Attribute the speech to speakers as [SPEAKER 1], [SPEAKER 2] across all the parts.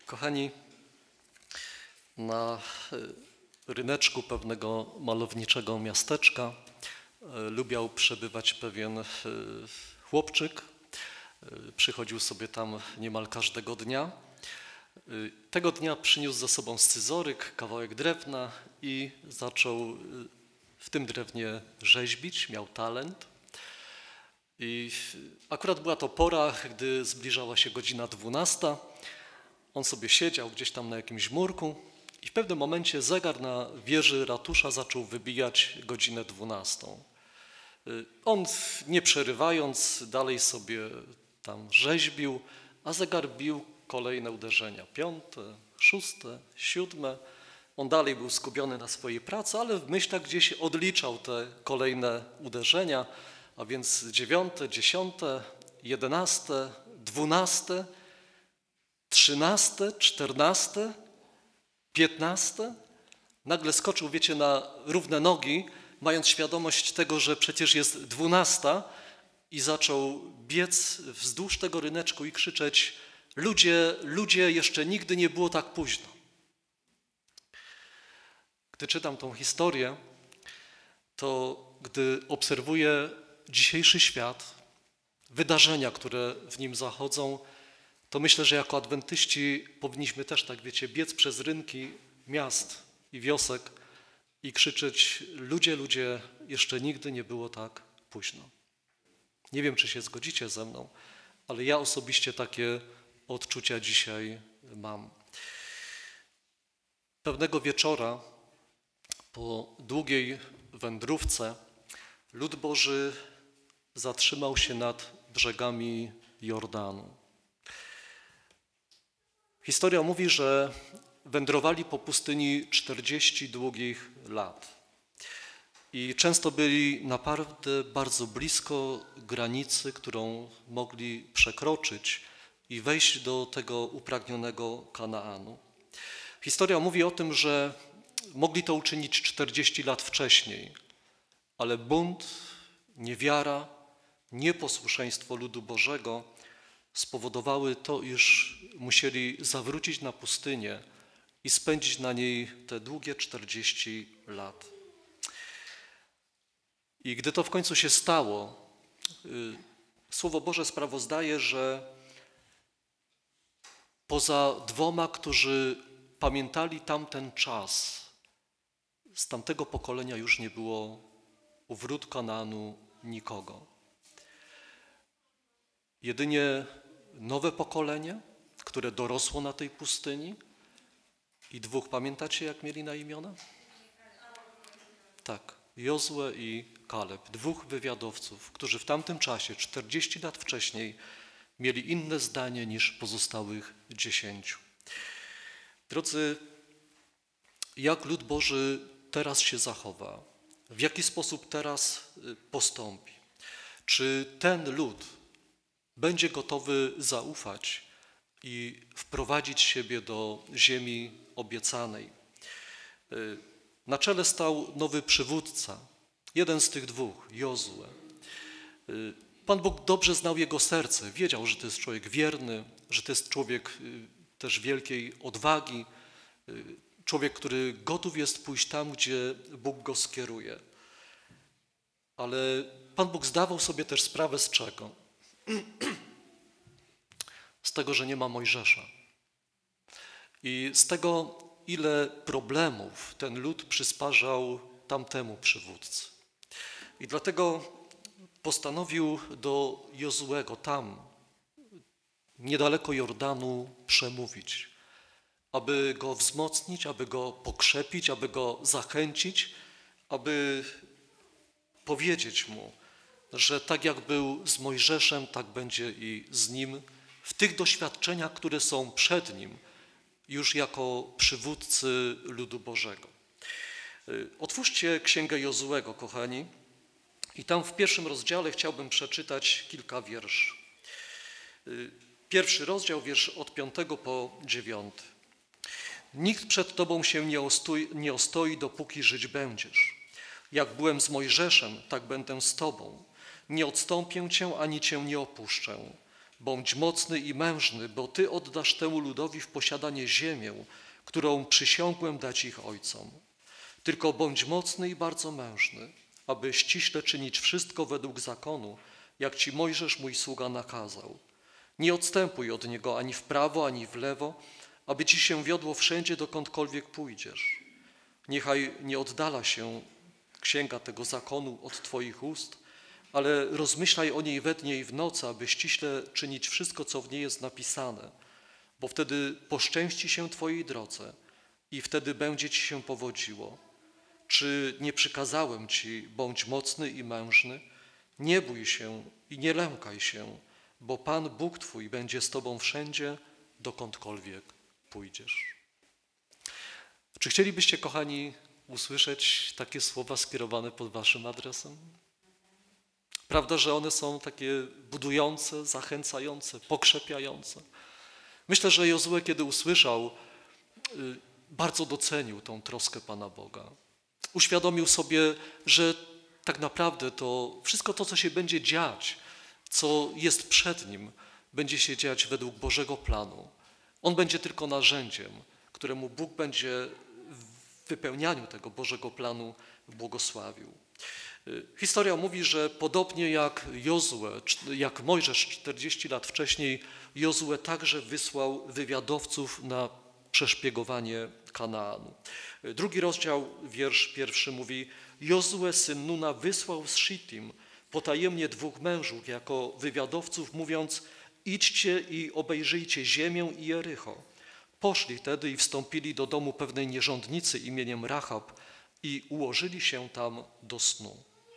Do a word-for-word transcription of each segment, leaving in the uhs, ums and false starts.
[SPEAKER 1] Kochani, na ryneczku pewnego malowniczego miasteczka lubiał przebywać pewien chłopczyk. Przychodził sobie tam niemal każdego dnia. Tego dnia przyniósł ze sobą scyzoryk, kawałek drewna i zaczął w tym drewnie rzeźbić, miał talent. I akurat była to pora, gdy zbliżała się godzina dwunasta. On sobie siedział gdzieś tam na jakimś murku i w pewnym momencie zegar na wieży ratusza zaczął wybijać godzinę dwunastą. On, nie przerywając, dalej sobie tam rzeźbił, a zegar bił kolejne uderzenia. Piąte, szóste, siódme. On dalej był skupiony na swojej pracy, ale w myślach gdzieś odliczał te kolejne uderzenia, a więc dziewiąte, dziesiąte, jedenaste, dwunaste, trzynaste, czternaste, piętnaste. Nagle skoczył, wiecie, na równe nogi, mając świadomość tego, że przecież jest dwunasta i zaczął biec wzdłuż tego ryneczku i krzyczeć: ludzie, ludzie, jeszcze nigdy nie było tak późno. Gdy czytam tą historię, to gdy obserwuję dzisiejszy świat, wydarzenia, które w nim zachodzą, to myślę, że jako adwentyści powinniśmy też, tak wiecie, biec przez rynki miast i wiosek i krzyczeć: ludzie, ludzie, jeszcze nigdy nie było tak późno. Nie wiem, czy się zgodzicie ze mną, ale ja osobiście takie odczucia dzisiaj mam. Pewnego wieczora po długiej wędrówce lud Boży zatrzymał się nad brzegami Jordanu. Historia mówi, że wędrowali po pustyni czterdzieści długich lat i często byli naprawdę bardzo blisko granicy, którą mogli przekroczyć i wejść do tego upragnionego Kanaanu. Historia mówi o tym, że mogli to uczynić czterdzieści lat wcześniej, ale bunt, niewiara, nieposłuszeństwo ludu Bożego spowodowały to, iż musieli zawrócić na pustynię i spędzić na niej te długie czterdzieści lat. I gdy to w końcu się stało, Słowo Boże sprawozdaje, że poza dwoma, którzy pamiętali tamten czas, z tamtego pokolenia już nie było u wrót Kanaanu nikogo. Jedynie nowe pokolenie, które dorosło na tej pustyni, i dwóch, pamiętacie, jak mieli na imiona? Tak, Jozue i Kaleb, dwóch wywiadowców, którzy w tamtym czasie, czterdzieści lat wcześniej, mieli inne zdanie niż pozostałych dziesięciu. Drodzy, jak lud Boży teraz się zachowa? W jaki sposób teraz postąpi? Czy ten lud będzie gotowy zaufać i wprowadzić siebie do ziemi obiecanej? Na czele stał nowy przywódca, jeden z tych dwóch, Jozue. Pan Bóg dobrze znał jego serce, wiedział, że to jest człowiek wierny, że to jest człowiek też wielkiej odwagi, człowiek, który gotów jest pójść tam, gdzie Bóg go skieruje. Ale Pan Bóg zdawał sobie też sprawę z czego? Z tego, że nie ma Mojżesza. I z tego, ile problemów ten lud przysparzał tamtemu przywódcy. I dlatego postanowił do Jozuego tam, niedaleko Jordanu, przemówić, aby go wzmocnić, aby go pokrzepić, aby go zachęcić, aby powiedzieć mu, że tak jak był z Mojżeszem, tak będzie i z nim w tych doświadczeniach, które są przed nim, już jako przywódcy ludu Bożego. Otwórzcie Księgę Jozuego, kochani, i tam w pierwszym rozdziale chciałbym przeczytać kilka wierszy. Pierwszy rozdział, wiersz od piątego po dziewiąty. Nikt przed Tobą się nie ostoi, nie ostoi, dopóki żyć będziesz. Jak byłem z Mojżeszem, tak będę z Tobą. Nie odstąpię Cię, ani Cię nie opuszczę. Bądź mocny i mężny, bo Ty oddasz temu ludowi w posiadanie ziemię, którą przysiągłem dać ich ojcom. Tylko bądź mocny i bardzo mężny, aby ściśle czynić wszystko według zakonu, jak Ci Mojżesz, mój sługa, nakazał. Nie odstępuj od niego ani w prawo, ani w lewo, aby Ci się wiodło wszędzie, dokądkolwiek pójdziesz. Niechaj nie oddala się księga tego zakonu od Twoich ust, ale rozmyślaj o niej we dnie i w nocy, aby ściśle czynić wszystko, co w niej jest napisane, bo wtedy poszczęści się Twojej drodze i wtedy będzie Ci się powodziło. Czy nie przykazałem Ci, bądź mocny i mężny? Nie bój się i nie lękaj się, bo Pan Bóg Twój będzie z Tobą wszędzie, dokądkolwiek pójdziesz. Czy chcielibyście, kochani, usłyszeć takie słowa skierowane pod Waszym adresem? Prawda, że one są takie budujące, zachęcające, pokrzepiające. Myślę, że Jozue, kiedy usłyszał, bardzo docenił tą troskę Pana Boga. Uświadomił sobie, że tak naprawdę to wszystko to, co się będzie dziać, co jest przed nim, będzie się dziać według Bożego planu. On będzie tylko narzędziem, któremu Bóg będzie w wypełnianiu tego Bożego planu błogosławił. Historia mówi, że podobnie jak Jozue, jak Mojżesz czterdzieści lat wcześniej, Jozue także wysłał wywiadowców na przeszpiegowanie Kanaanu. Drugi rozdział, wiersz pierwszy mówi: Jozue, syn Nuna, wysłał z Shittim potajemnie dwóch mężów jako wywiadowców, mówiąc: idźcie i obejrzyjcie ziemię i Jericho. Poszli tedy i wstąpili do domu pewnej nierządnicy imieniem Rahab i ułożyli się tam do snu.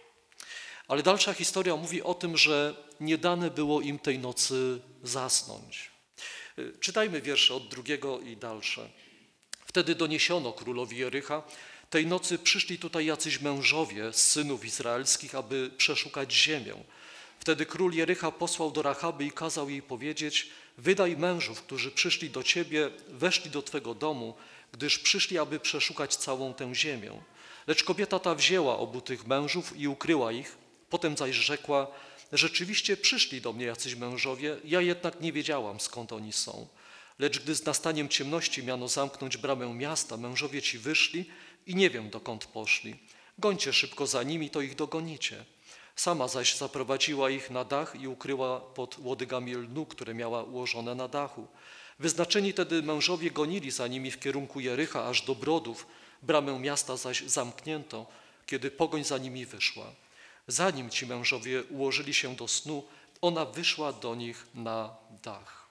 [SPEAKER 1] Ale dalsza historia mówi o tym, że nie dane było im tej nocy zasnąć. Czytajmy wiersze od drugiego i dalsze. Wtedy doniesiono królowi Jericha: tej nocy przyszli tutaj jacyś mężowie z synów izraelskich, aby przeszukać ziemię. Wtedy król Jericha posłał do Rachaby i kazał jej powiedzieć: wydaj mężów, którzy przyszli do ciebie, weszli do twego domu, gdyż przyszli, aby przeszukać całą tę ziemię. Lecz kobieta ta wzięła obu tych mężów i ukryła ich. Potem zaś rzekła: rzeczywiście przyszli do mnie jacyś mężowie, ja jednak nie wiedziałam, skąd oni są. Lecz gdy z nastaniem ciemności miano zamknąć bramę miasta, mężowie ci wyszli i nie wiem, dokąd poszli. Gońcie szybko za nimi, to ich dogonicie. Sama zaś zaprowadziła ich na dach i ukryła pod łodygami lnu, które miała ułożone na dachu. Wyznaczeni tedy mężowie gonili za nimi w kierunku Jericha aż do brodów, bramę miasta zaś zamknięto, kiedy pogoń za nimi wyszła. Zanim ci mężowie ułożyli się do snu, ona wyszła do nich na dach.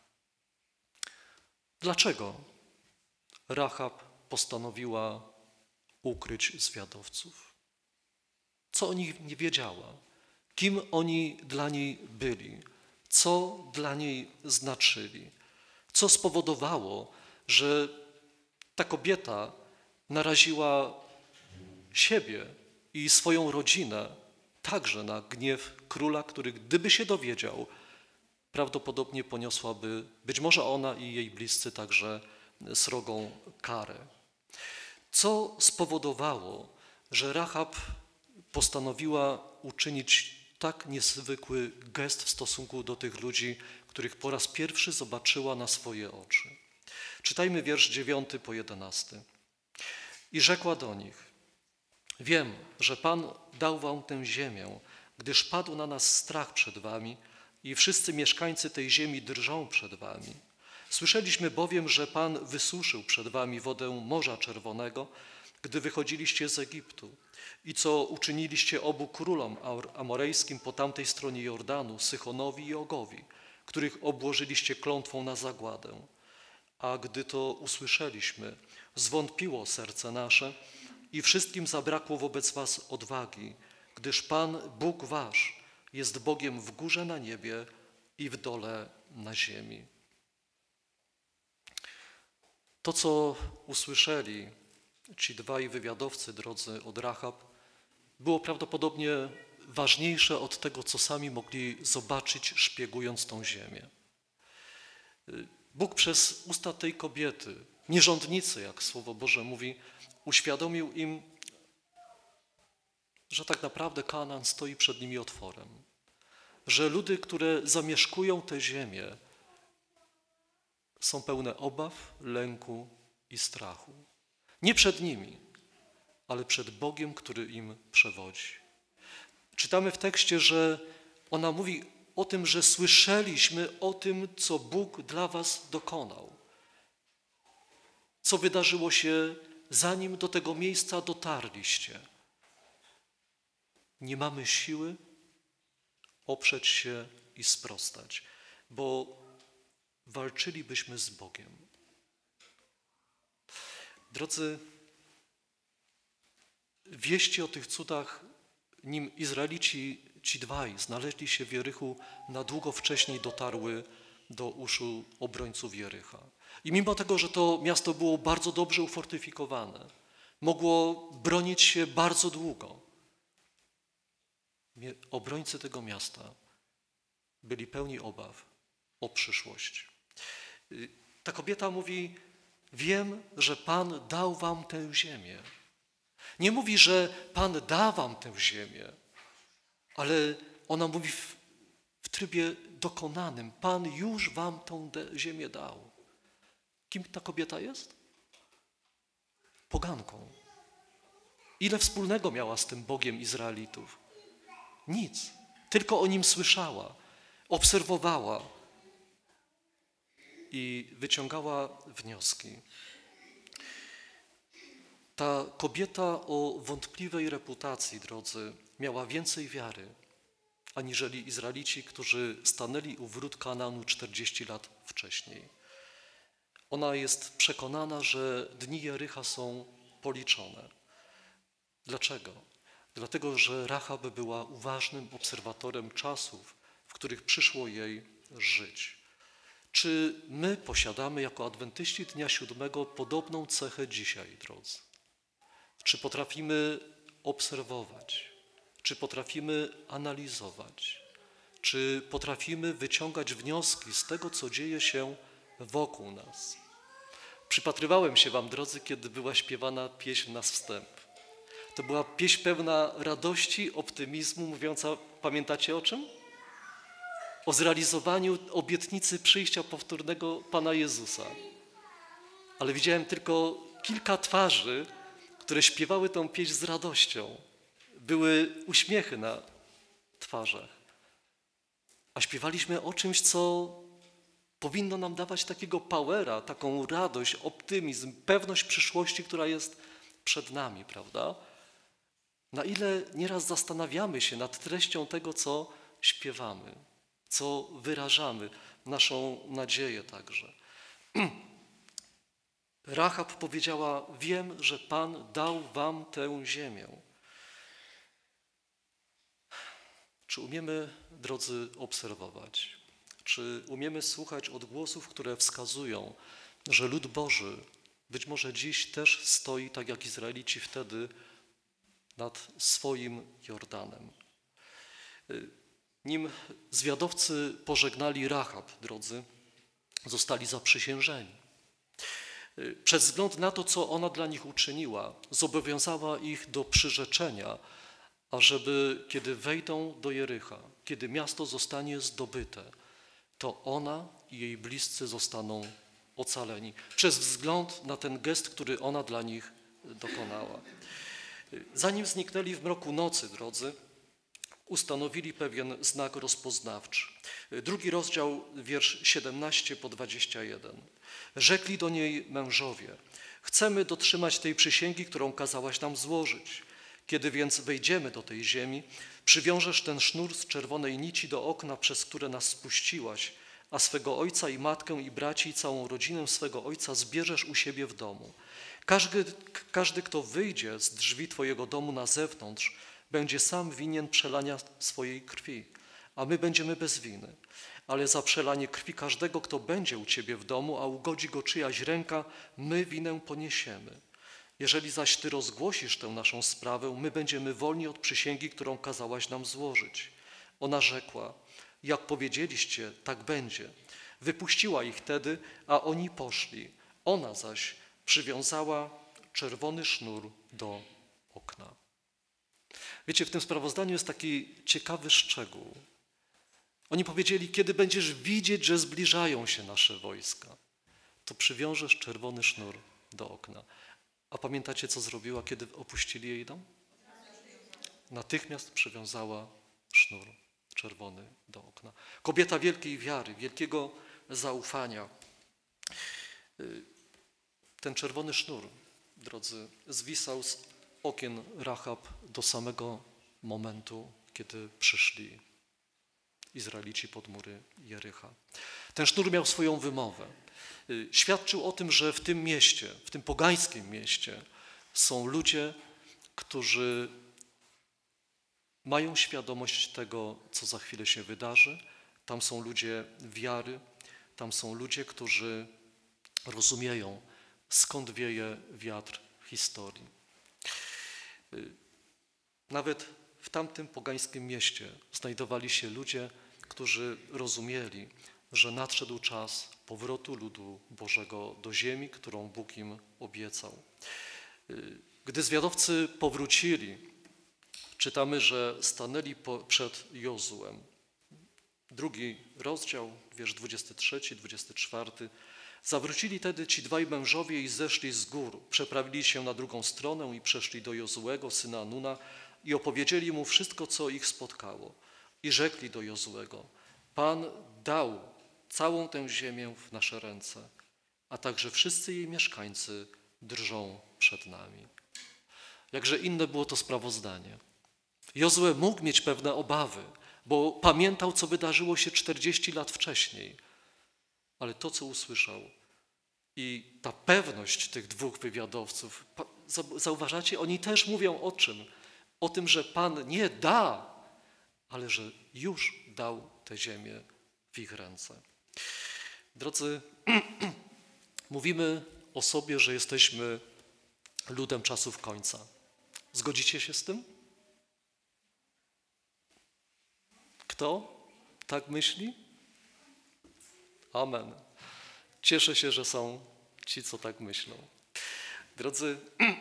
[SPEAKER 1] Dlaczego Rahab postanowiła ukryć zwiadowców? Co o nich nie wiedziała? Kim oni dla niej byli? Co dla niej znaczyli? Co spowodowało, że ta kobieta naraziła siebie i swoją rodzinę także na gniew króla, który, gdyby się dowiedział, prawdopodobnie poniosłaby, być może ona i jej bliscy, także srogą karę. Co spowodowało, że Rahab postanowiła uczynić tak niezwykły gest w stosunku do tych ludzi, których po raz pierwszy zobaczyła na swoje oczy? Czytajmy wiersz dziewiąty po jedenasty. I rzekła do nich: wiem, że Pan dał wam tę ziemię, gdyż padł na nas strach przed wami i wszyscy mieszkańcy tej ziemi drżą przed wami. Słyszeliśmy bowiem, że Pan wysuszył przed wami wodę Morza Czerwonego, gdy wychodziliście z Egiptu, i co uczyniliście obu królom amorejskim po tamtej stronie Jordanu, Sychonowi i Ogowi, których obłożyliście klątwą na zagładę. A gdy to usłyszeliśmy, zwątpiło serce nasze i wszystkim zabrakło wobec was odwagi, gdyż Pan, Bóg wasz, jest Bogiem w górze na niebie i w dole na ziemi. To, co usłyszeli ci dwaj wywiadowcy, drodzy, od Rahab, było prawdopodobnie ważniejsze od tego, co sami mogli zobaczyć, szpiegując tą ziemię. Bóg przez usta tej kobiety, nierządnicy, jak Słowo Boże mówi, uświadomił im, że tak naprawdę Kanaan stoi przed nimi otworem, że ludy, które zamieszkują tę ziemię, są pełne obaw, lęku i strachu. Nie przed nimi, ale przed Bogiem, który im przewodzi. Czytamy w tekście, że ona mówi o tym, że słyszeliśmy o tym, co Bóg dla was dokonał. Co wydarzyło się, zanim do tego miejsca dotarliście. Nie mamy siły oprzeć się i sprostać, bo walczylibyśmy z Bogiem. Drodzy, wieści o tych cudach, nim Izraelici, ci dwaj, znaleźli się w Jerichu, na długo wcześniej dotarły do uszu obrońców Jericha. I mimo tego, że to miasto było bardzo dobrze ufortyfikowane, mogło bronić się bardzo długo, obrońcy tego miasta byli pełni obaw o przyszłość. Ta kobieta mówi, wiem, że Pan dał wam tę ziemię. Nie mówi, że Pan da wam tę ziemię, ale ona mówi w, w trybie dokonanym. Pan już wam tą ziemię dał. Kim ta kobieta jest? Poganką. Ile wspólnego miała z tym Bogiem Izraelitów? Nic. Tylko o nim słyszała, obserwowała i wyciągała wnioski. Ta kobieta o wątpliwej reputacji, drodzy, miała więcej wiary, aniżeli Izraelici, którzy stanęli u wrót Kanaanu czterdzieści lat wcześniej. Ona jest przekonana, że dni Jericha są policzone. Dlaczego? Dlatego, że Rahab była uważnym obserwatorem czasów, w których przyszło jej żyć. Czy my posiadamy jako adwentyści dnia siódmego podobną cechę dzisiaj, drodzy? Czy potrafimy obserwować? Czy potrafimy analizować? Czy potrafimy wyciągać wnioski z tego, co dzieje się wokół nas? Przypatrywałem się wam, drodzy, kiedy była śpiewana pieśń na wstęp. To była pieśń pełna radości, optymizmu, mówiąca, pamiętacie o czym? O zrealizowaniu obietnicy przyjścia powtórnego Pana Jezusa. Ale widziałem tylko kilka twarzy, które śpiewały tą pieśń z radością. Były uśmiechy na twarzach. A śpiewaliśmy o czymś, co powinno nam dawać takiego powera, taką radość, optymizm, pewność przyszłości, która jest przed nami, prawda? Na ile nieraz zastanawiamy się nad treścią tego, co śpiewamy, co wyrażamy, naszą nadzieję także. Rahab powiedziała, wiem, że Pan dał wam tę ziemię. Czy umiemy, drodzy, obserwować? Czy umiemy słuchać odgłosów, które wskazują, że lud Boży być może dziś też stoi, tak jak Izraelici wtedy, nad swoim Jordanem? Nim zwiadowcy pożegnali Rahab, drodzy, zostali zaprzysiężeni. Przez wzgląd na to, co ona dla nich uczyniła, zobowiązała ich do przyrzeczenia, ażeby kiedy wejdą do Jericha, kiedy miasto zostanie zdobyte, to ona i jej bliscy zostaną ocaleni. Przez wzgląd na ten gest, który ona dla nich dokonała. Zanim zniknęli w mroku nocy, drodzy, ustanowili pewien znak rozpoznawczy. Drugi rozdział, wiersz siedemnasty po dwudziesty pierwszy. Rzekli do niej mężowie, chcemy dotrzymać tej przysięgi, którą kazałaś nam złożyć. Kiedy więc wejdziemy do tej ziemi, przywiążesz ten sznur z czerwonej nici do okna, przez które nas spuściłaś, a swego ojca i matkę i braci i całą rodzinę swego ojca zbierzesz u siebie w domu. Każdy, każdy, kto wyjdzie z drzwi twojego domu na zewnątrz, będzie sam winien przelania swojej krwi, a my będziemy bez winy. Ale za przelanie krwi każdego, kto będzie u ciebie w domu, a ugodzi go czyjaś ręka, my winę poniesiemy. Jeżeli zaś ty rozgłosisz tę naszą sprawę, my będziemy wolni od przysięgi, którą kazałaś nam złożyć. Ona rzekła, jak powiedzieliście, tak będzie. Wypuściła ich wtedy, a oni poszli. Ona zaś przywiązała czerwony sznur do okna. Wiecie, w tym sprawozdaniu jest taki ciekawy szczegół. Oni powiedzieli, kiedy będziesz widzieć, że zbliżają się nasze wojska, to przywiążesz czerwony sznur do okna. A pamiętacie, co zrobiła, kiedy opuścili jej dom? Natychmiast przywiązała sznur czerwony do okna. Kobieta wielkiej wiary, wielkiego zaufania. Ten czerwony sznur, drodzy, zwisał z okien Rahab do samego momentu, kiedy przyszli Izraelici pod mury Jericha. Ten sznur miał swoją wymowę. Świadczył o tym, że w tym mieście, w tym pogańskim mieście są ludzie, którzy mają świadomość tego, co za chwilę się wydarzy. Tam są ludzie wiary, tam są ludzie, którzy rozumieją, skąd wieje wiatr historii. Nawet w tamtym pogańskim mieście znajdowali się ludzie, którzy rozumieli, że nadszedł czas powrotu ludu Bożego do ziemi, którą Bóg im obiecał. Gdy zwiadowcy powrócili, czytamy, że stanęli po, przed Jozułem. Drugi rozdział, wiersz dwudziesty trzeci, dwudziesty czwarty. Zawrócili tedy ci dwaj mężowie i zeszli z gór. Przeprawili się na drugą stronę i przeszli do Jozułego, syna Nuna, i opowiedzieli mu wszystko, co ich spotkało. I rzekli do Jozułego: Pan dał całą tę ziemię w nasze ręce, a także wszyscy jej mieszkańcy drżą przed nami. Jakże inne było to sprawozdanie. Jozue mógł mieć pewne obawy, bo pamiętał, co wydarzyło się czterdzieści lat wcześniej. Ale to, co usłyszał i ta pewność tych dwóch wywiadowców, zauważacie, oni też mówią o czym? O tym, że Pan nie da, ale że już dał tę ziemię w ich ręce. Drodzy, mówimy o sobie, że jesteśmy ludem czasów końca. Zgodzicie się z tym? Kto tak myśli? Amen. Cieszę się, że są ci, co tak myślą. Drodzy,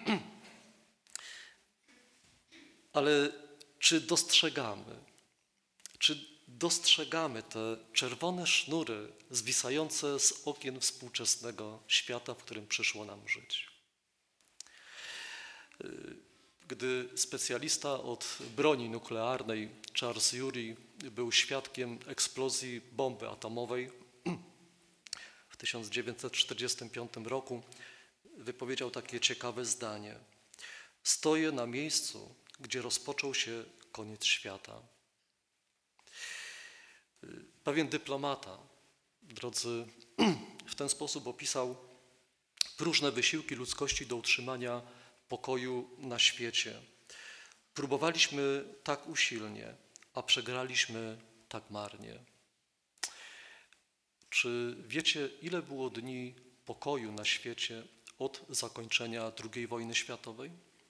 [SPEAKER 1] ale czy dostrzegamy, czy dostrzegamy te czerwone sznury zwisające z okien współczesnego świata, w którym przyszło nam żyć? Gdy specjalista od broni nuklearnej Charles Yury był świadkiem eksplozji bomby atomowej w tysiąc dziewięćset czterdziestym piątym roku, wypowiedział takie ciekawe zdanie: stoję na miejscu, gdzie rozpoczął się koniec świata. Pewien dyplomata, drodzy, w ten sposób opisał próżne wysiłki ludzkości do utrzymania pokoju na świecie. Próbowaliśmy tak usilnie, a przegraliśmy tak marnie. Czy wiecie, ile było dni pokoju na świecie od zakończenia drugiej wojny światowej?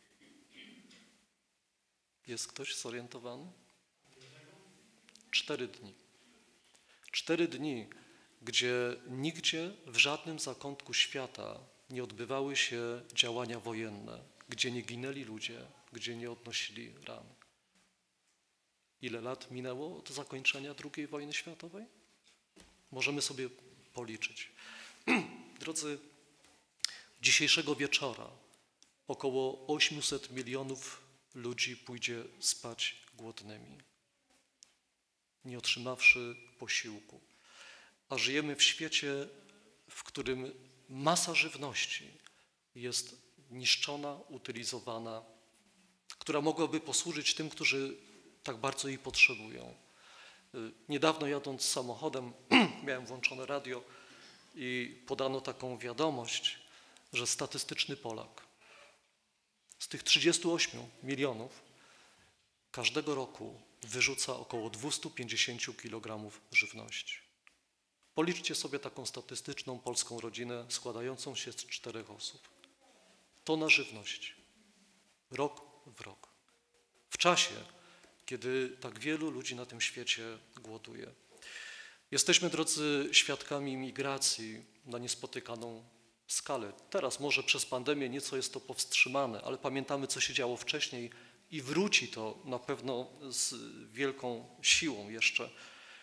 [SPEAKER 1] Jest ktoś zorientowany? Cztery dni. Cztery dni, gdzie nigdzie w żadnym zakątku świata nie odbywały się działania wojenne, gdzie nie ginęli ludzie, gdzie nie odnosili ran. Ile lat minęło od zakończenia drugiej wojny światowej? Możemy sobie policzyć. Drodzy, dzisiejszego wieczora około osiemset milionów ludzi pójdzie spać głodnymi, nie otrzymawszy posiłku. A żyjemy w świecie, w którym masa żywności jest niszczona, utylizowana, która mogłaby posłużyć tym, którzy tak bardzo jej potrzebują. Niedawno jadąc samochodem miałem włączone radio i podano taką wiadomość, że statystyczny Polak z tych trzydziestu ośmiu milionów każdego roku wyrzuca około dwieście pięćdziesiąt kilogramów żywności. Policzcie sobie taką statystyczną polską rodzinę składającą się z czterech osób. Tona żywności. Rok w rok. W czasie, kiedy tak wielu ludzi na tym świecie głoduje. Jesteśmy, drodzy, świadkami migracji na niespotykaną skalę. Teraz może przez pandemię nieco jest to powstrzymane, ale pamiętamy, co się działo wcześniej i wróci to na pewno z wielką siłą jeszcze.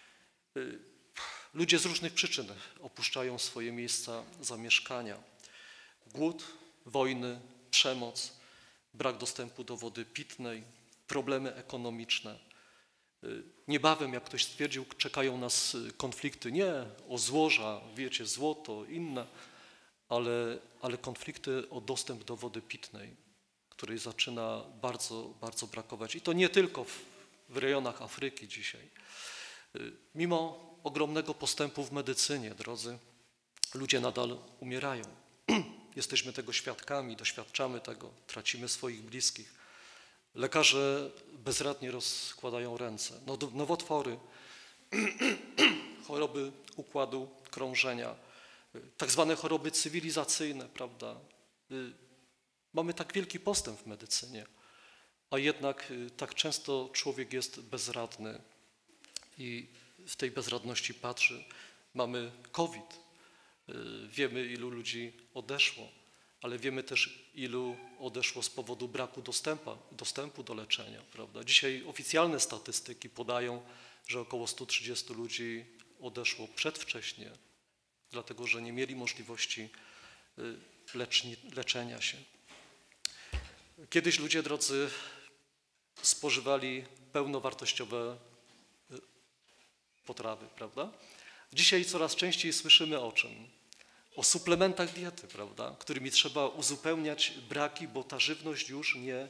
[SPEAKER 1] Ludzie z różnych przyczyn opuszczają swoje miejsca zamieszkania. Głód, wojny, przemoc, brak dostępu do wody pitnej, problemy ekonomiczne. Niebawem, jak ktoś stwierdził, czekają nas konflikty nie o złoża, wiecie, złoto, inne, ale, ale konflikty o dostęp do wody pitnej, której zaczyna bardzo, bardzo brakować. I to nie tylko w, w rejonach Afryki dzisiaj. Mimo ogromnego postępu w medycynie, drodzy, ludzie nadal umierają. Jesteśmy tego świadkami, doświadczamy tego, tracimy swoich bliskich. Lekarze bezradnie rozkładają ręce. Nowotwory, choroby układu krążenia, tak zwane choroby cywilizacyjne, prawda? Mamy tak wielki postęp w medycynie, a jednak tak często człowiek jest bezradny i w tej bezradności patrzy. Mamy COVID, wiemy, ilu ludzi odeszło, ale wiemy też, ilu odeszło z powodu braku dostępu, dostępu do leczenia, prawda? Dzisiaj oficjalne statystyki podają, że około sto trzydzieści ludzi odeszło przedwcześnie, dlatego że nie mieli możliwości leczni, leczenia się. Kiedyś ludzie, drodzy, spożywali pełnowartościowe potrawy, prawda? Dzisiaj coraz częściej słyszymy o czym? O suplementach diety, prawda? Którymi trzeba uzupełniać braki, bo ta żywność już nie,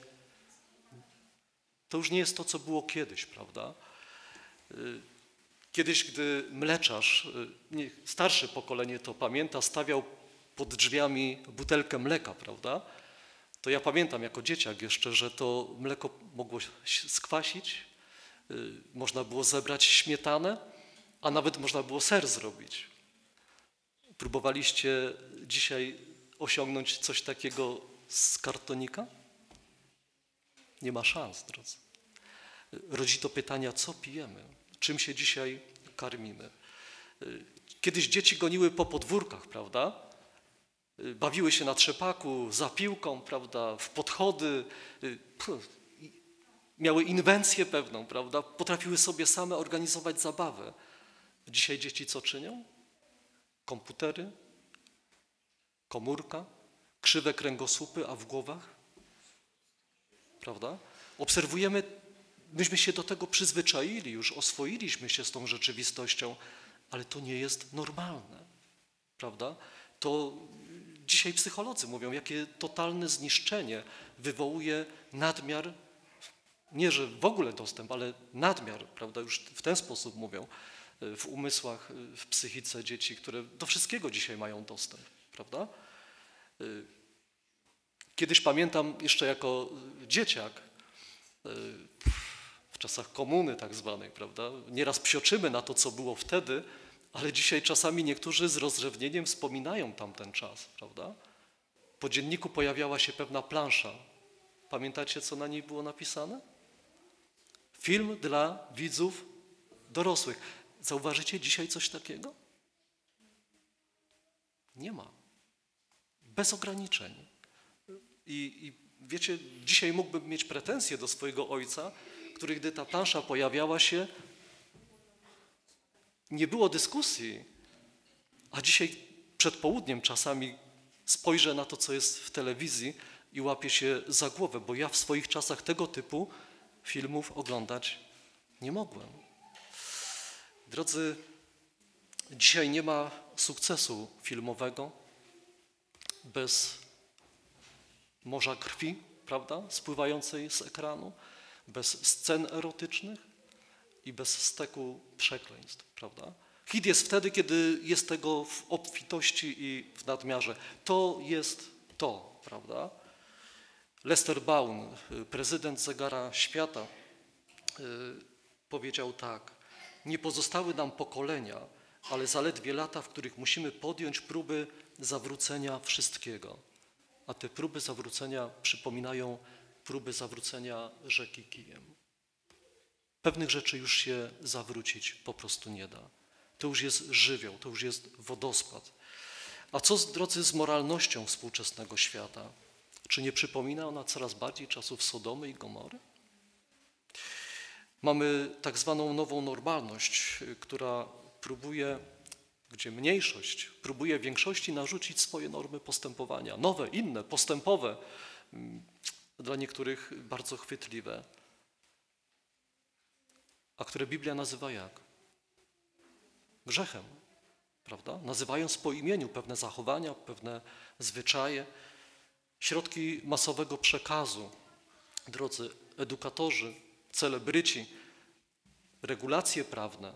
[SPEAKER 1] to już nie jest to, co było kiedyś, prawda? Kiedyś, gdy mleczarz, nie, starsze pokolenie to pamięta, stawiał pod drzwiami butelkę mleka, prawda? To ja pamiętam jako dzieciak jeszcze, że to mleko mogło się skwasić, można było zebrać śmietanę, a nawet można było ser zrobić. Próbowaliście dzisiaj osiągnąć coś takiego z kartonika? Nie ma szans, drodzy. Rodzi to pytania, co pijemy, czym się dzisiaj karmimy. Kiedyś dzieci goniły po podwórkach, prawda? Bawiły się na trzepaku, za piłką, prawda? W podchody, miały inwencję pewną, prawda? Potrafiły sobie same organizować zabawę. Dzisiaj dzieci co czynią? Komputery, komórka, krzywe kręgosłupy, a w głowach? Prawda? Obserwujemy, myśmy się do tego przyzwyczaili, już oswoiliśmy się z tą rzeczywistością, ale to nie jest normalne. Prawda? To dzisiaj psycholodzy mówią, jakie totalne zniszczenie wywołuje nadmiar, nie że w ogóle dostęp, ale nadmiar, prawda? Już w ten sposób mówią, w umysłach, w psychice dzieci, które do wszystkiego dzisiaj mają dostęp, prawda? Kiedyś pamiętam jeszcze jako dzieciak, w czasach komuny tak zwanej, prawda? Nieraz psioczymy na to, co było wtedy, ale dzisiaj czasami niektórzy z rozrzewnieniem wspominają tamten czas, prawda? Po dzienniku pojawiała się pewna plansza. Pamiętacie, co na niej było napisane? Film dla widzów dorosłych. Zauważycie dzisiaj coś takiego? Nie ma. Bez ograniczeń. I, i wiecie, dzisiaj mógłbym mieć pretensje do swojego ojca, który, gdy ta plansza pojawiała się, nie było dyskusji, a dzisiaj przed południem czasami spojrzę na to, co jest w telewizji i łapię się za głowę, bo ja w swoich czasach tego typu filmów oglądać nie mogłem. Drodzy, dzisiaj nie ma sukcesu filmowego bez morza krwi, prawda, spływającej z ekranu, bez scen erotycznych i bez steku przekleństw, prawda. Hit jest wtedy, kiedy jest tego w obfitości i w nadmiarze. To jest to, prawda. Lester Baun, prezydent Zegara Świata, powiedział tak: nie pozostały nam pokolenia, ale zaledwie lata, w których musimy podjąć próby zawrócenia wszystkiego. A te próby zawrócenia przypominają próby zawrócenia rzeki kijem. Pewnych rzeczy już się zawrócić po prostu nie da. To już jest żywioł, to już jest wodospad. A co, drodzy, z moralnością współczesnego świata? Czy nie przypomina ona coraz bardziej czasów Sodomy i Gomory? Mamy tak zwaną nową normalność, która próbuje, gdzie mniejszość próbuje większości narzucić swoje normy postępowania, nowe, inne, postępowe, dla niektórych bardzo chwytliwe, a które Biblia nazywa jak? Grzechem, prawda? Nazywając po imieniu pewne zachowania, pewne zwyczaje, środki masowego przekazu, drodzy edukatorzy, celebryci, regulacje prawne,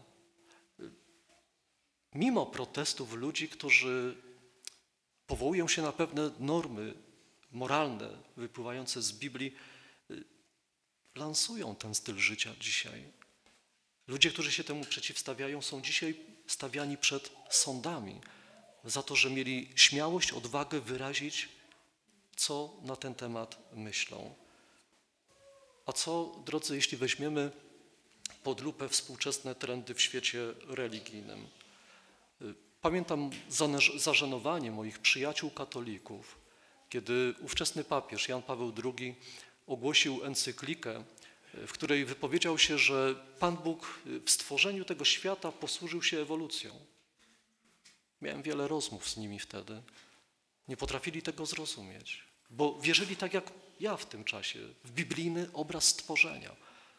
[SPEAKER 1] mimo protestów ludzi, którzy powołują się na pewne normy moralne wypływające z Biblii, lansują ten styl życia dzisiaj. Ludzie, którzy się temu przeciwstawiają, są dzisiaj stawiani przed sądami za to, że mieli śmiałość, odwagę wyrazić, co na ten temat myślą. A co, drodzy, jeśli weźmiemy pod lupę współczesne trendy w świecie religijnym? Pamiętam zażenowanie moich przyjaciół katolików, kiedy ówczesny papież Jan Paweł drugi ogłosił encyklikę, w której wypowiedział się, że Pan Bóg w stworzeniu tego świata posłużył się ewolucją. Miałem wiele rozmów z nimi wtedy. Nie potrafili tego zrozumieć, bo wierzyli tak jak ja w tym czasie, w biblijny obraz stworzenia.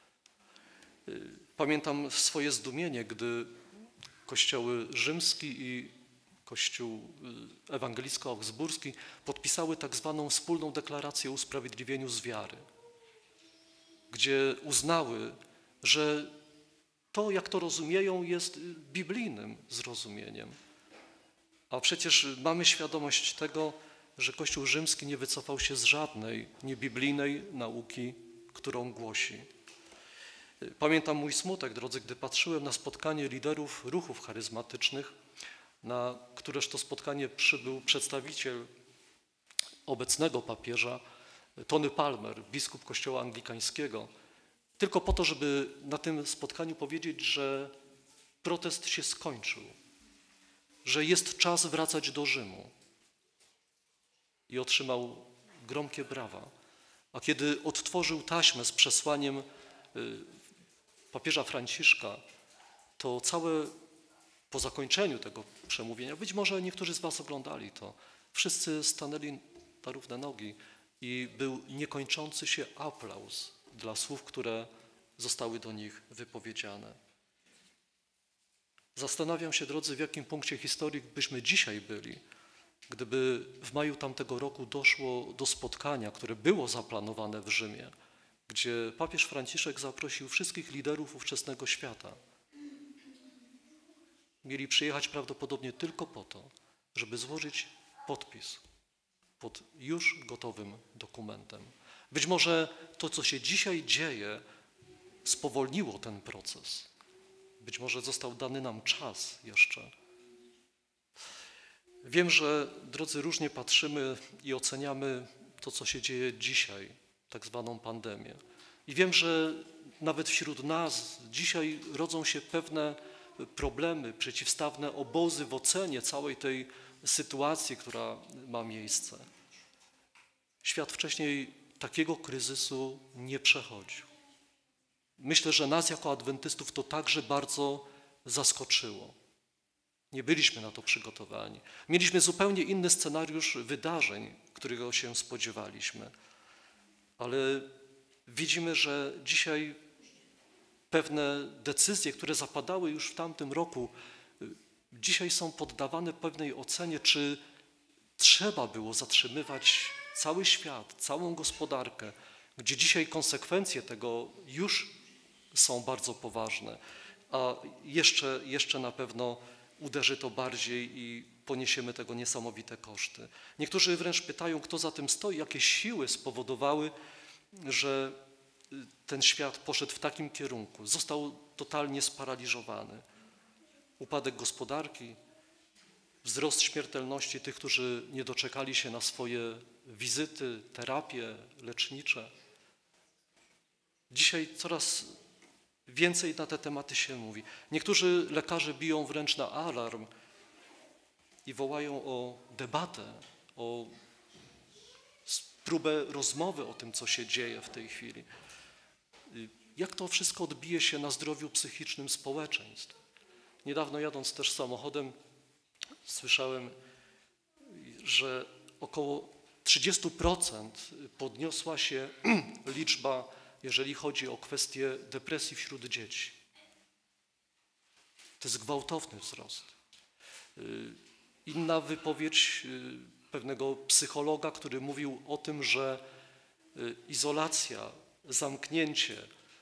[SPEAKER 1] Pamiętam swoje zdumienie, gdy kościoły rzymski i kościół ewangelicko-augsburski podpisały tak zwaną wspólną deklarację o usprawiedliwieniu z wiary, gdzie uznały, że to, jak to rozumieją, jest biblijnym zrozumieniem. A przecież mamy świadomość tego, że Kościół rzymski nie wycofał się z żadnej niebiblijnej nauki, którą głosi. Pamiętam mój smutek, drodzy, gdy patrzyłem na spotkanie liderów ruchów charyzmatycznych, na któreż to spotkanie przybył przedstawiciel obecnego papieża, Tony Palmer, biskup Kościoła Anglikańskiego, tylko po to, żeby na tym spotkaniu powiedzieć, że protest się skończył, że jest czas wracać do Rzymu. I otrzymał gromkie brawa. A kiedy odtworzył taśmę z przesłaniem papieża Franciszka, to całe po zakończeniu tego przemówienia, być może niektórzy z was oglądali to, wszyscy stanęli na równe nogi i był niekończący się aplauz dla słów, które zostały do nich wypowiedziane. Zastanawiam się, drodzy, w jakim punkcie historii byśmy dzisiaj byli, gdyby w maju tamtego roku doszło do spotkania, które było zaplanowane w Rzymie, gdzie papież Franciszek zaprosił wszystkich liderów ówczesnego świata. Mieli przyjechać prawdopodobnie tylko po to, żeby złożyć podpis pod już gotowym dokumentem. Być może to, co się dzisiaj dzieje, spowolniło ten proces. Być może został dany nam czas jeszcze. Wiem, że, drodzy, różnie patrzymy i oceniamy to, co się dzieje dzisiaj, tak zwaną pandemię. I wiem, że nawet wśród nas dzisiaj rodzą się pewne problemy, przeciwstawne obozy w ocenie całej tej sytuacji, która ma miejsce. Świat wcześniej takiego kryzysu nie przechodził. Myślę, że nas jako adwentystów to także bardzo zaskoczyło. Nie byliśmy na to przygotowani. Mieliśmy zupełnie inny scenariusz wydarzeń, którego się spodziewaliśmy. Ale widzimy, że dzisiaj pewne decyzje, które zapadały już w tamtym roku, dzisiaj są poddawane pewnej ocenie, czy trzeba było zatrzymywać cały świat, całą gospodarkę, gdzie dzisiaj konsekwencje tego już są bardzo poważne, a jeszcze, jeszcze na pewno uderzy to bardziej i poniesiemy tego niesamowite koszty. Niektórzy wręcz pytają, kto za tym stoi, jakie siły spowodowały, że ten świat poszedł w takim kierunku, został totalnie sparaliżowany. Upadek gospodarki, wzrost śmiertelności tych, którzy nie doczekali się na swoje wizyty, terapie lecznicze. Dzisiaj coraz więcej na te tematy się mówi. Niektórzy lekarze biją wręcz na alarm i wołają o debatę, o próbę rozmowy o tym, co się dzieje w tej chwili. jak to wszystko odbije się na zdrowiu psychicznym społeczeństw. Niedawno jadąc też samochodem słyszałem, że około trzydzieści procent podniosła się liczba, jeżeli chodzi o kwestię depresji wśród dzieci. To jest gwałtowny wzrost. Inna wypowiedź pewnego psychologa, który mówił o tym, że izolacja, zamknięcie,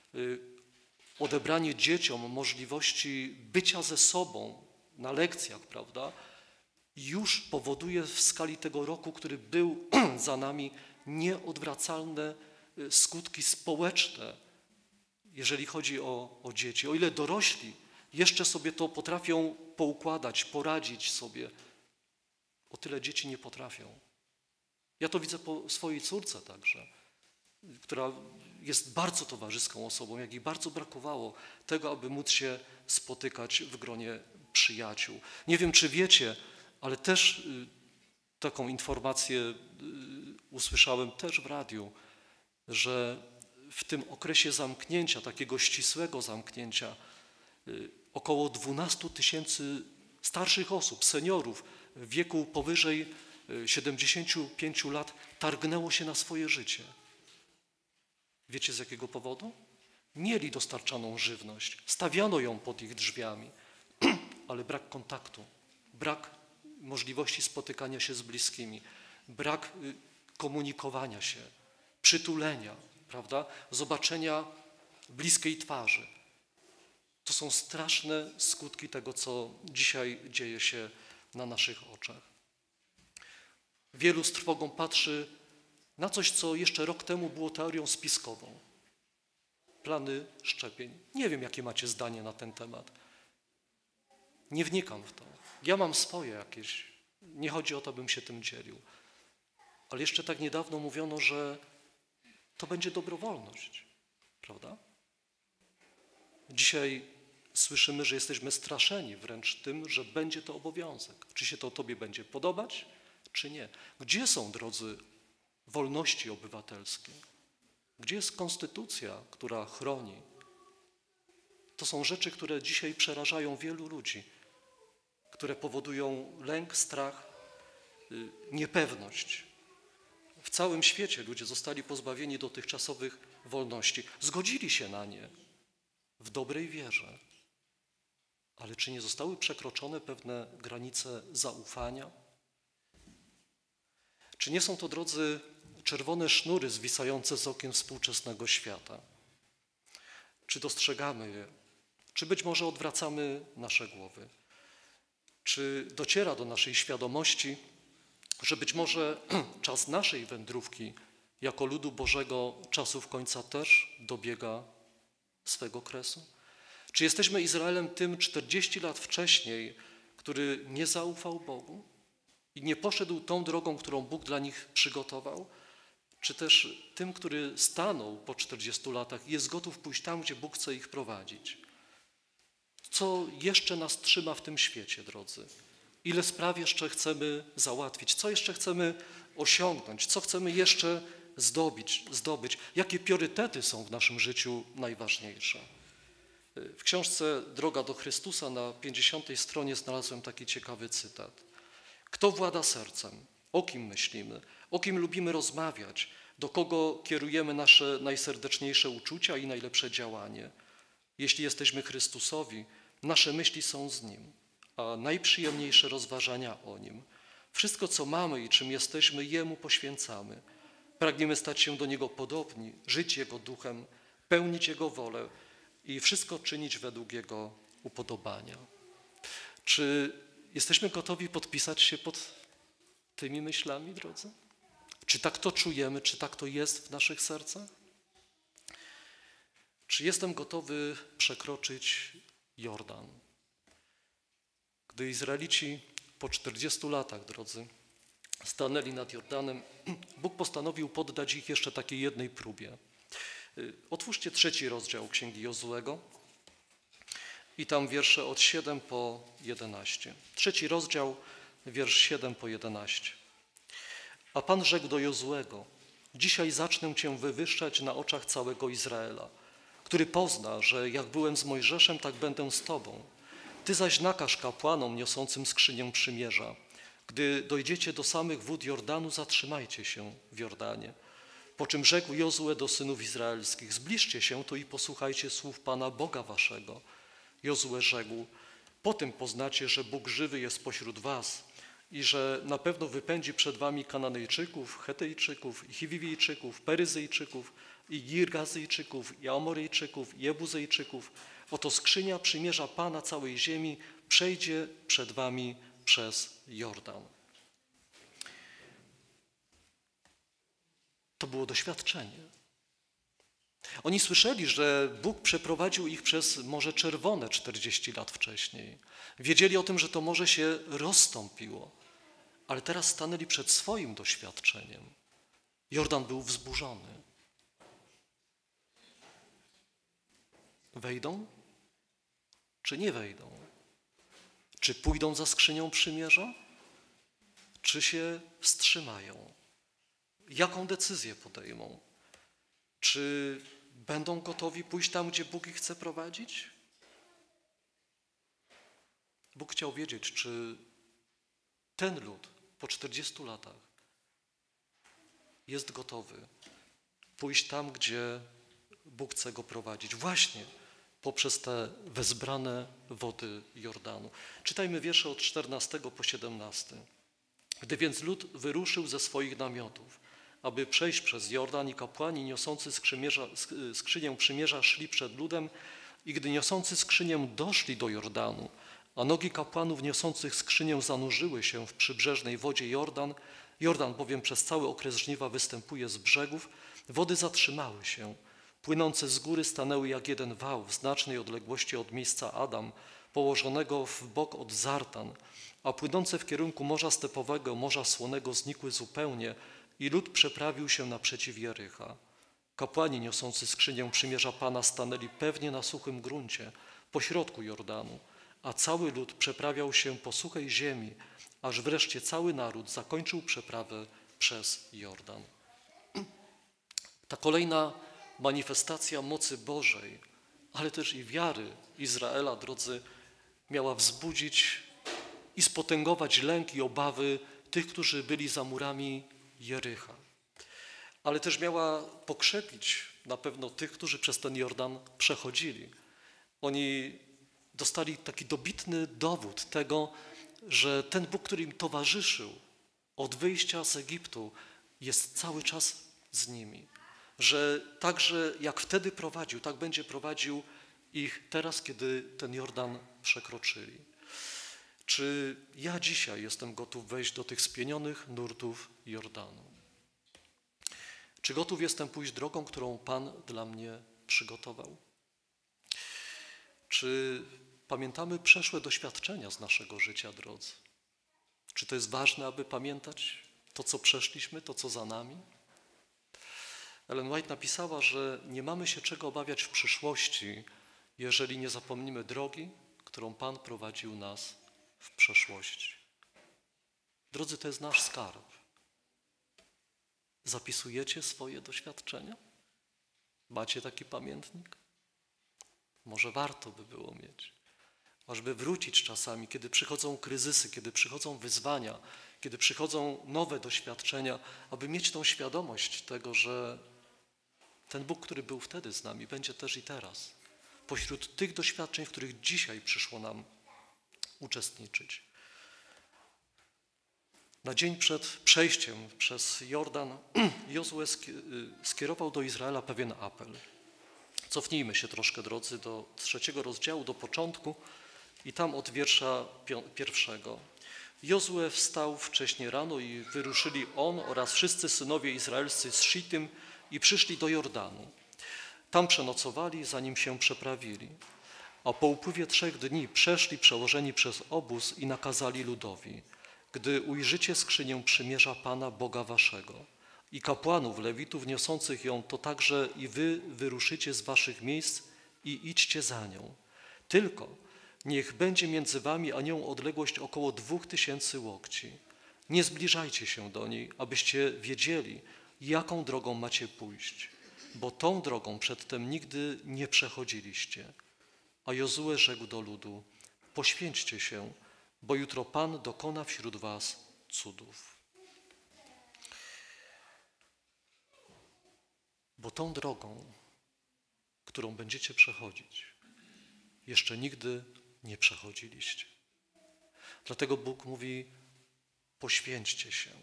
[SPEAKER 1] odebranie dzieciom możliwości bycia ze sobą na lekcjach, prawda, już powoduje w skali tego roku, który był za nami, nieodwracalne skutki społeczne, jeżeli chodzi o, o dzieci. O ile dorośli jeszcze sobie to potrafią poukładać, poradzić sobie, o tyle dzieci nie potrafią. Ja to widzę po swojej córce także, która jest bardzo towarzyską osobą, jak jej bardzo brakowało tego, aby móc się spotykać w gronie przyjaciół. Nie wiem, czy wiecie, ale też taką informację usłyszałem też w radiu, że w tym okresie zamknięcia, takiego ścisłego zamknięcia, około dwanaście tysięcy starszych osób, seniorów w wieku powyżej siedemdziesięciu pięciu lat targnęło się na swoje życie. Wiecie z jakiego powodu? Mieli dostarczaną żywność, stawiano ją pod ich drzwiami, ale brak kontaktu, brak możliwości spotykania się z bliskimi, brak komunikowania się, przytulenia, prawda? Zobaczenia bliskiej twarzy. To są straszne skutki tego, co dzisiaj dzieje się na naszych oczach. Wielu z trwogą patrzy na coś, co jeszcze rok temu było teorią spiskową. Plany szczepień. Nie wiem, jakie macie zdanie na ten temat. Nie wnikam w to. Ja mam swoje jakieś. Nie chodzi o to, bym się tym dzielił. Ale jeszcze tak niedawno mówiono, że to będzie dobrowolność. Prawda? Dzisiaj słyszymy, że jesteśmy straszeni wręcz tym, że będzie to obowiązek. Czy się to tobie będzie podobać, czy nie? Gdzie są, drodzy, wolności obywatelskie? Gdzie jest konstytucja, która chroni? To są rzeczy, które dzisiaj przerażają wielu ludzi, które powodują lęk, strach, niepewność. W całym świecie ludzie zostali pozbawieni dotychczasowych wolności. Zgodzili się na nie w dobrej wierze. Ale czy nie zostały przekroczone pewne granice zaufania? Czy nie są to, drodzy, czerwone sznury zwisające z okien współczesnego świata? Czy dostrzegamy je? Czy być może odwracamy nasze głowy? Czy dociera do naszej świadomości, że być może czas naszej wędrówki jako ludu Bożego czasów końca też dobiega swego kresu? Czy jesteśmy Izraelem tym czterdzieści lat wcześniej, który nie zaufał Bogu i nie poszedł tą drogą, którą Bóg dla nich przygotował? Czy też tym, który stanął po czterdziestu latach i jest gotów pójść tam, gdzie Bóg chce ich prowadzić? Co jeszcze nas trzyma w tym świecie, drodzy? Ile spraw jeszcze chcemy załatwić? Co jeszcze chcemy osiągnąć? Co chcemy jeszcze zdobyć? zdobyć? Jakie priorytety są w naszym życiu najważniejsze? W książce Droga do Chrystusa na pięćdziesiątej stronie znalazłem taki ciekawy cytat. Kto włada sercem? O kim myślimy? O kim lubimy rozmawiać? Do kogo kierujemy nasze najserdeczniejsze uczucia i najlepsze działanie? Jeśli jesteśmy Chrystusowi, nasze myśli są z Nim, a najprzyjemniejsze rozważania o Nim. Wszystko, co mamy i czym jesteśmy, Jemu poświęcamy. Pragniemy stać się do Niego podobni, żyć Jego duchem, pełnić Jego wolę i wszystko czynić według Jego upodobania. Czy jesteśmy gotowi podpisać się pod tymi myślami, drodzy? Czy tak to czujemy, czy tak to jest w naszych sercach? Czy jestem gotowy przekroczyć Jordan? Gdy Izraelici po czterdziestu latach, drodzy, stanęli nad Jordanem, Bóg postanowił poddać ich jeszcze takiej jednej próbie. Otwórzcie trzeci rozdział Księgi Jozuego i tam wiersze od siódmego po jedenaście. Trzeci rozdział, wiersz siódmy po jedenaście. A Pan rzekł do Jozuego: dzisiaj zacznę Cię wywyższać na oczach całego Izraela, który pozna, że jak byłem z Mojżeszem, tak będę z tobą. Ty zaś nakaż kapłanom niosącym skrzynię przymierza. Gdy dojdziecie do samych wód Jordanu, zatrzymajcie się w Jordanie. Po czym rzekł Jozue do synów izraelskich, zbliżcie się tu i posłuchajcie słów Pana Boga waszego. Jozue rzekł, po tym poznacie, że Bóg żywy jest pośród was i że na pewno wypędzi przed wami Kananejczyków, Hetejczyków, Chiwiwijczyków, Peryzyjczyków, i Girgazyjczyków, i Amoryjczyków, i Jebuzejczyków. Oto skrzynia przymierza Pana całej ziemi przejdzie przed wami przez Jordan. To było doświadczenie. Oni słyszeli, że Bóg przeprowadził ich przez Morze Czerwone czterdzieści lat wcześniej. Wiedzieli o tym, że to morze się rozstąpiło, ale teraz stanęli przed swoim doświadczeniem. Jordan był wzburzony. Wejdą, czy nie wejdą? Czy pójdą za skrzynią przymierza, czy się wstrzymają? Jaką decyzję podejmą? Czy będą gotowi pójść tam, gdzie Bóg ich chce prowadzić? Bóg chciał wiedzieć, czy ten lud po czterdziestu latach jest gotowy pójść tam, gdzie Bóg chce go prowadzić. Właśnie poprzez te wezbrane wody Jordanu. Czytajmy wiersze od czternastego po siedemnasty. Gdy więc lud wyruszył ze swoich namiotów, aby przejść przez Jordan i kapłani niosący skrzymierza, skrzynię przymierza szli przed ludem i gdy niosący skrzynię doszli do Jordanu, a nogi kapłanów niosących skrzynię zanurzyły się w przybrzeżnej wodzie Jordan, Jordan bowiem przez cały okres żniwa występuje z brzegów, wody zatrzymały się. Płynące z góry stanęły jak jeden wał w znacznej odległości od miejsca Adam, położonego w bok od Zartan, a płynące w kierunku Morza Stepowego, Morza Słonego znikły zupełnie i lud przeprawił się naprzeciw Jericha. Kapłani niosący skrzynię przymierza Pana stanęli pewnie na suchym gruncie, pośrodku Jordanu, a cały lud przeprawiał się po suchej ziemi, aż wreszcie cały naród zakończył przeprawę przez Jordan. Ta kolejna manifestacja mocy Bożej, ale też i wiary Izraela, drodzy, miała wzbudzić i spotęgować lęk i obawy tych, którzy byli za murami Jericha. Ale też miała pokrzepić na pewno tych, którzy przez ten Jordan przechodzili. Oni dostali taki dobitny dowód tego, że ten Bóg, który im towarzyszył od wyjścia z Egiptu, jest cały czas z nimi. Że także jak wtedy prowadził, tak będzie prowadził ich teraz, kiedy ten Jordan przekroczyli. Czy ja dzisiaj jestem gotów wejść do tych spienionych nurtów Jordanu? Czy gotów jestem pójść drogą, którą Pan dla mnie przygotował? Czy pamiętamy przeszłe doświadczenia z naszego życia, drodzy? Czy to jest ważne, aby pamiętać to, co przeszliśmy, to, co za nami? Ellen White napisała, że nie mamy się czego obawiać w przyszłości, jeżeli nie zapomnimy drogi, którą Pan prowadził nas w przeszłości. Drodzy, to jest nasz skarb. Zapisujecie swoje doświadczenia? Macie taki pamiętnik? Może warto by było mieć, ażby wrócić czasami, kiedy przychodzą kryzysy, kiedy przychodzą wyzwania, kiedy przychodzą nowe doświadczenia, aby mieć tą świadomość tego, że ten Bóg, który był wtedy z nami, będzie też i teraz. Pośród tych doświadczeń, w których dzisiaj przyszło nam uczestniczyć. Na dzień przed przejściem przez Jordan Jozue skierował do Izraela pewien apel. Cofnijmy się troszkę, drodzy, do trzeciego rozdziału, do początku i tam od wiersza pierwszego. Jozue wstał wcześnie rano i wyruszyli on oraz wszyscy synowie izraelscy z Shittim i przyszli do Jordanu. Tam przenocowali, zanim się przeprawili. A po upływie trzech dni przeszli przełożeni przez obóz i nakazali ludowi: gdy ujrzycie skrzynię przymierza Pana Boga waszego i kapłanów, lewitów niosących ją, to także i wy wyruszycie z waszych miejsc i idźcie za nią. Tylko niech będzie między wami a nią odległość około dwóch tysięcy łokci. Nie zbliżajcie się do niej, abyście wiedzieli, jaką drogą macie pójść. bo tą drogą przedtem nigdy nie przechodziliście. A Jozue rzekł do ludu: poświęćcie się, bo jutro Pan dokona wśród was cudów. Bo tą drogą, którą będziecie przechodzić, jeszcze nigdy nie przechodziliście. Dlatego Bóg mówi: poświęćcie się.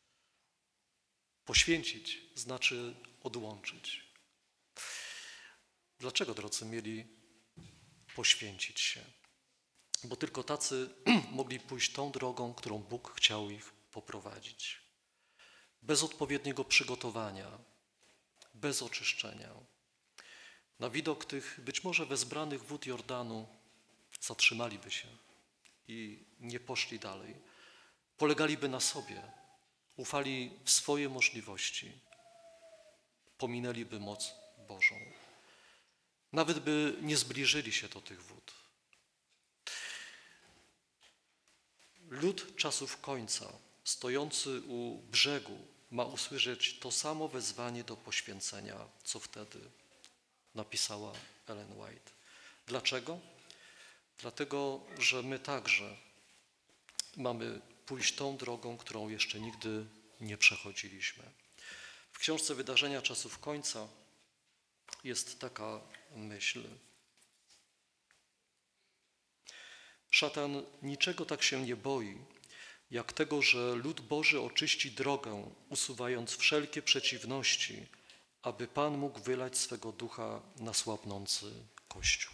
[SPEAKER 1] Poświęcić znaczy odłączyć. Dlaczego, drodzy, mieli poświęcić się? Bo tylko tacy mogli pójść tą drogą, którą Bóg chciał ich poprowadzić. Bez odpowiedniego przygotowania, bez oczyszczenia. Na widok tych być może wezbranych wód Jordanu zatrzymaliby się i nie poszli dalej. Polegaliby na sobie, ufali w swoje możliwości, pominęliby moc Bożą. Nawet by nie zbliżyli się do tych wód. Lud czasów końca, stojący u brzegu, ma usłyszeć to samo wezwanie do poświęcenia, co wtedy napisała Ellen White. Dlaczego? Dlatego, że my także mamy pójść tą drogą, którą jeszcze nigdy nie przechodziliśmy. W książce Wydarzenia czasów końca jest taka myśl. Szatan niczego tak się nie boi, jak tego, że lud Boży oczyści drogę, usuwając wszelkie przeciwności, aby Pan mógł wylać swego ducha na słabnący Kościół.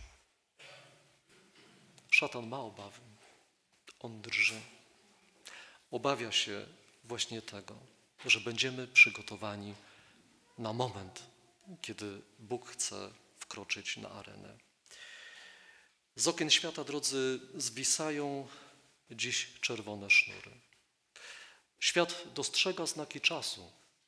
[SPEAKER 1] Szatan ma obawy. On drży. Obawia się właśnie tego, że będziemy przygotowani na moment, kiedy Bóg chce wkroczyć na arenę. Z okien świata, drodzy, zwisają dziś czerwone sznury. Świat dostrzega znaki czasu.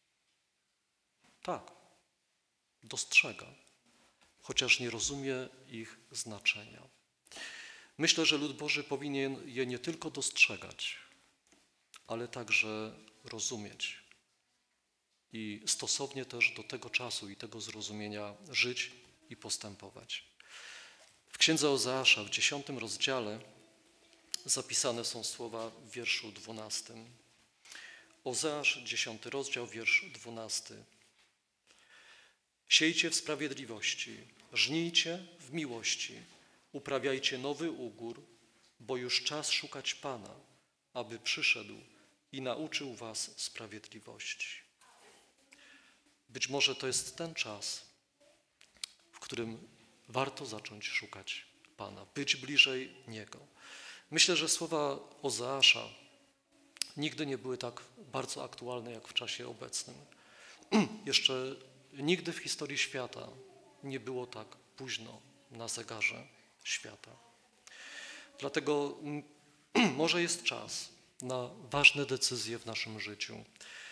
[SPEAKER 1] Tak, dostrzega, chociaż nie rozumie ich znaczenia. Myślę, że lud Boży powinien je nie tylko dostrzegać, ale także rozumieć i stosownie też do tego czasu i tego zrozumienia żyć i postępować. W księdze Ozeasza w dziesiątym rozdziale zapisane są słowa w wierszu dwunastym. Ozeasz, dziesiąty rozdział, wiersz dwunasty. Siejcie w sprawiedliwości, żnijcie w miłości, uprawiajcie nowy ugór, bo już czas szukać Pana, aby przyszedł i nauczył was sprawiedliwości. Być może to jest ten czas, w którym warto zacząć szukać Pana, być bliżej Niego. Myślę, że słowa Ozeasza nigdy nie były tak bardzo aktualne jak w czasie obecnym. Jeszcze nigdy w historii świata nie było tak późno na zegarze świata. Dlatego może jest czas na ważne decyzje w naszym życiu.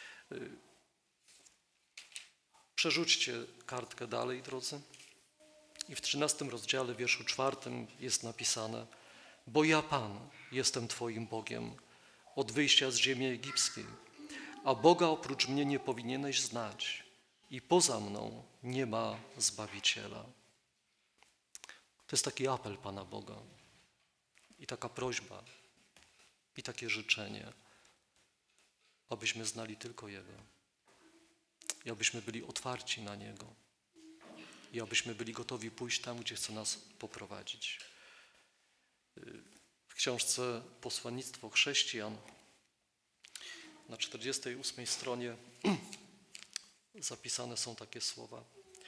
[SPEAKER 1] Przerzućcie kartkę dalej, drodzy. I w trzynastym rozdziale, wierszu czwartym jest napisane: bo ja, Pan, jestem Twoim Bogiem od wyjścia z ziemi egipskiej, a Boga oprócz mnie nie powinieneś znać i poza mną nie ma Zbawiciela. To jest taki apel Pana Boga i taka prośba i takie życzenie, abyśmy znali tylko Jego i abyśmy byli otwarci na Niego i abyśmy byli gotowi pójść tam, gdzie chce nas poprowadzić. W książce Posłannictwo chrześcijan na czterdziestej ósmej stronie zapisane są takie słowa.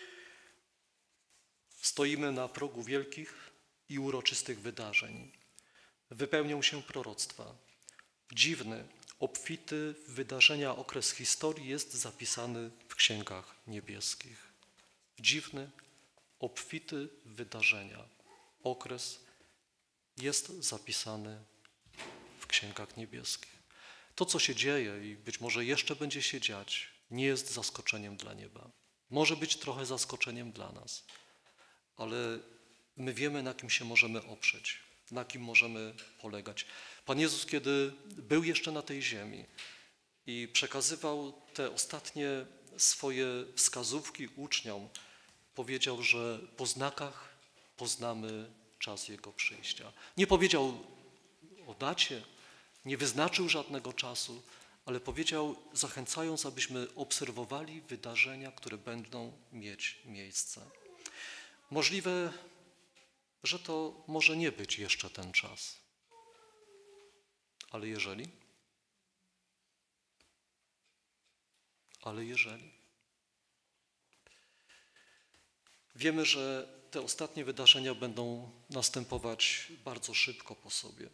[SPEAKER 1] Stoimy na progu wielkich i uroczystych wydarzeń. Wypełnią się proroctwa. Dziwny, obfity w wydarzenia okres historii jest zapisany w księgach niebieskich. Dziwny, obfity w wydarzenia okres jest zapisany w księgach niebieskich. To, co się dzieje i być może jeszcze będzie się dziać, nie jest zaskoczeniem dla nieba. Może być trochę zaskoczeniem dla nas, ale my wiemy, na kim się możemy oprzeć, na kim możemy polegać. Pan Jezus, kiedy był jeszcze na tej ziemi i przekazywał te ostatnie swoje wskazówki uczniom powiedział, że po znakach poznamy czas Jego przyjścia. Nie powiedział o dacie, nie wyznaczył żadnego czasu, ale powiedział, zachęcając, abyśmy obserwowali wydarzenia, które będą mieć miejsce. Możliwe, że to może nie być jeszcze ten czas. Ale jeżeli? Ale jeżeli? Wiemy, że te ostatnie wydarzenia będą następować bardzo szybko po sobie.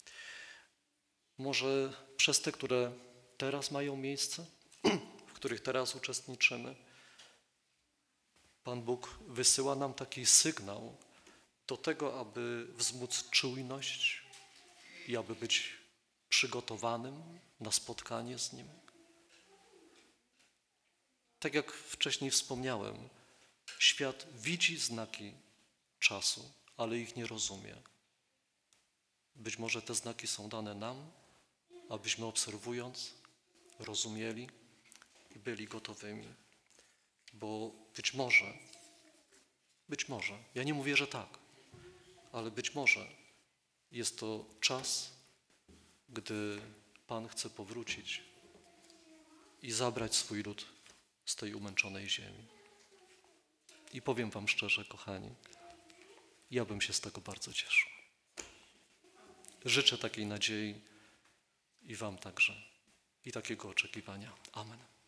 [SPEAKER 1] Może przez te, które teraz mają miejsce, w których teraz uczestniczymy, Pan Bóg wysyła nam taki sygnał do tego, aby wzmóc czujność i aby być przygotowanym na spotkanie z Nim. Tak jak wcześniej wspomniałem, świat widzi znaki czasu, ale ich nie rozumie. Być może te znaki są dane nam, abyśmy obserwując, rozumieli i byli gotowymi. Bo być może, być może, ja nie mówię, że tak, ale być może jest to czas, gdy Pan chce powrócić i zabrać swój lud z tej umęczonej ziemi. I powiem wam szczerze, kochani, ja bym się z tego bardzo cieszył. Życzę takiej nadziei i wam także i takiego oczekiwania. Amen.